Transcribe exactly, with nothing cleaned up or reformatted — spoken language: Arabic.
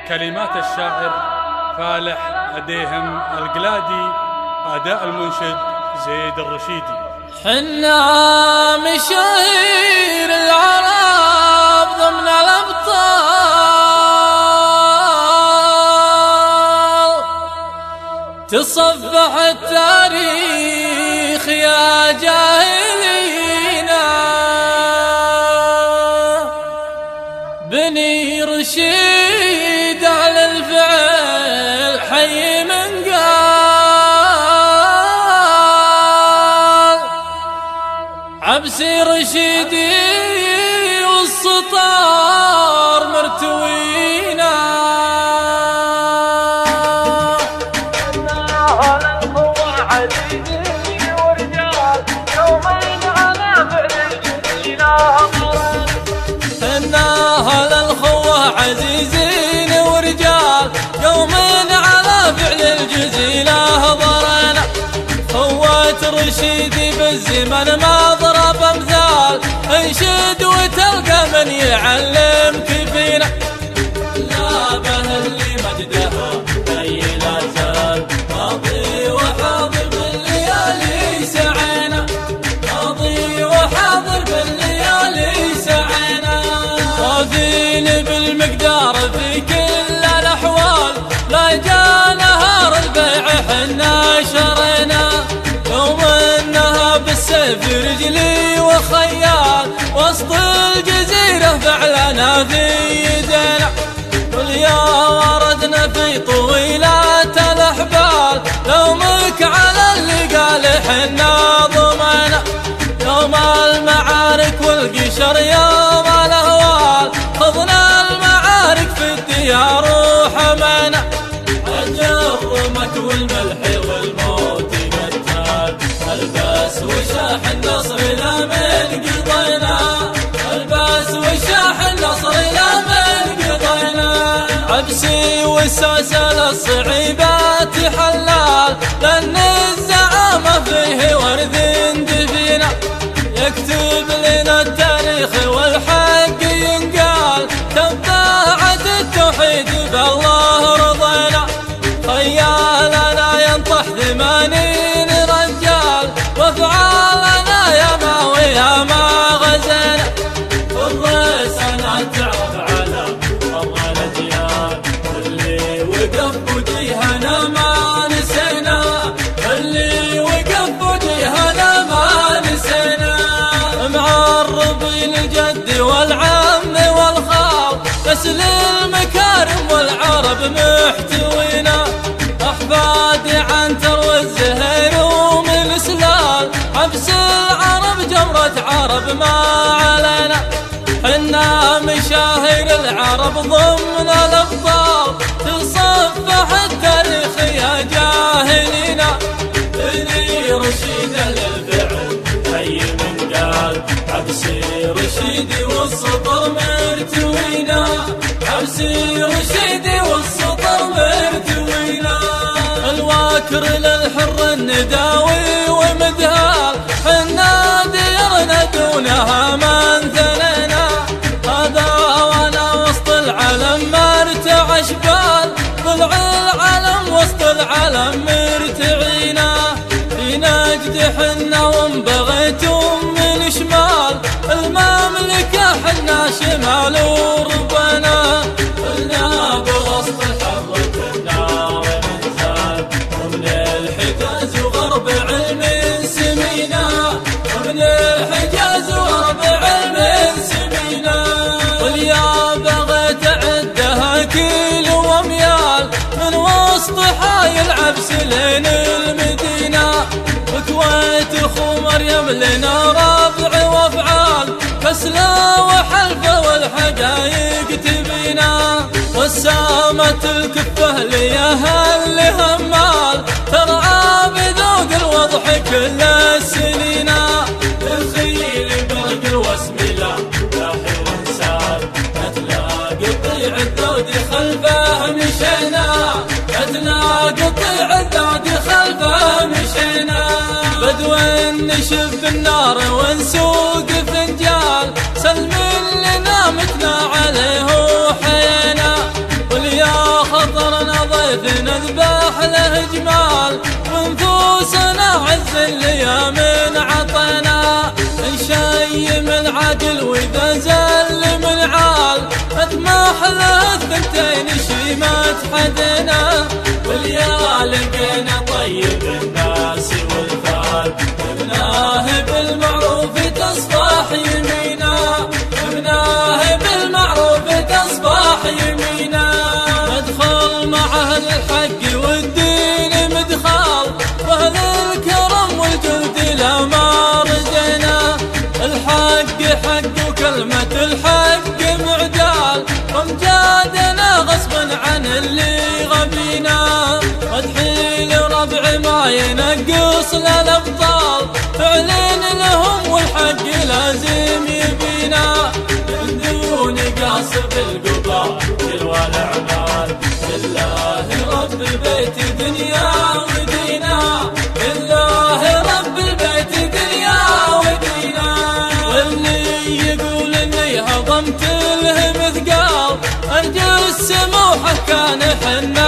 كلمات الشاعر فالح أديهم القلادي، أداء المنشد زيد الرشيدي. حنا مشاهير العرب ضمن الأبطال، تصفح التاريخ يا جاهلينا، بني رشيد على الفعل حي من قال، عبسي رشيدي والسطار مرتوينا. عزيزين ورجال يوم على فعل الجزيلة ضرنا، خوات رشيدي بالزمن ما ضرب امثال، انشد وتلقى من يعلمك فينا، لا به اللي مجده اي لا زال، ماضي وحاضر بالليالي سعينا، ماضي وحاضر بالليالي سعينا، واثين بالمقدار في كل الأحوال، لا جاء نهار البيع حنا شرينا، يوم انها بالسيف رجلي وخيال، وسط الجزيرة فعلنا في يدينا، واليوم وردنا في طويلات الأحبال، لومك على اللي قال حنا ضمنا، يوم المعارك والقشر يوم الأهوال، خضنا المعارك في الديار وحمينا، الجرمك والملح والموت قتال، الباس وشاح النصر لا من قضينا، الباس وشاح النصر لا من قضينا، عبسي والسلسل الصعيبات حلال، لأن الزعامة فيه ورد دفينا، يكتب لنا التاريخ والحق ينقال، تبعت التوحيد بالله رضينا، خيالنا ينطح ثمانين رجال، وافعالنا يا ما ويا ما غزينا، والرسنا تعرف على مر الاجيال، اللي وقف وجيهنا ما نسينا، اللي وقف وجيهنا ما نسينا، معربين الجد والعم والخال، نسل المكارم والعرب محتوينا، أحفادي عنتر والزهير ومن سلال، حبس العرب جمرة عرب ما علينا، حنا مشاهير العرب ضمن الأبطال، تصفح التاريخ يا جاهلينا، بني رشيد للفعل حي من قال، عبسي رشيدي والسطر مرتوينا، عبسي رشيدي والسطر مرتوينا، الواكر للحر النداوي ومدهال، حنا ديرنا دونها من ثنينا، هذا وانا وسط العلم مرتع اشبال، ضلع العلم وسط العلم مرتعينا، في نجد حنا وانبغيتم من شمال، المملكة حنا شمال وربنا، قلنا بوسط حرة النار من زاد، ومن الحجاز وغرب علم سمينا، ومن الحجاز وغرب علم سمينا، واليا بغيت عدها كيلو وميال، من وسط حاي العبس لين المدينة، وكويت اخو مريم لنا ربع وافعال، فسلا وحلفه والحقايق تبينا، وسامة الكفه ليهل همال، ترعى بذوق الوضح كل السنين، الخيل برق الوسم لا لاحي وانسال، اتلاقي قطيع الدود خلفه مشينا، اتلاقي قطيع الدود خلفه مشينا، بدو نشف النار ونسوق فنجال، سلم لنا متنا عليه وحينا، واليوم إجمال ونفوسنا عز اللي من عطينا نشيم العقل وإذا زل من عال اطمح له الثنتين شيمة حدنا واليا لقينا طيب الناس والفال ابناه بالمعروف تصبح يمينا ابناه بالمعروف تصبح يمينا ندخل مع أهل الحق والدين مدخال وأهل الكرم والجود لا ما ردنا الحق حق وكلمة الحق معدال وامجادنا غصبا عن اللي غبينا مدحين ربع ما ينقص للأبطال فعلين لهم والحق لازم يبينا من دون قاصف القبائل والأعمال لله رب البيت دنيا ودينا لله رب البيت دنيا ودينا واللي يقول اني هضمت له مثقال ارجو السموحه كان حنا